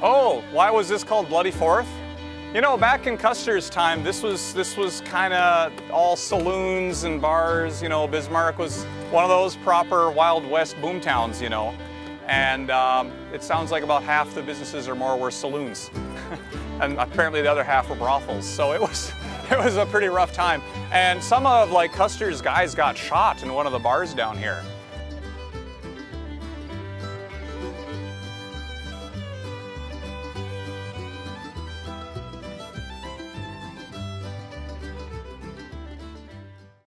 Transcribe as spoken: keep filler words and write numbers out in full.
Oh, why was this called Bloody Fourth? You know, back in Custer's time, this was this was kind of all saloons and bars. You know, Bismarck was one of those proper Wild West boom towns, you know. And um, it sounds like about half the businesses or more were saloons. And apparently the other half were brothels. So it was, it was a pretty rough time. And some of like Custer's guys got shot in one of the bars down here.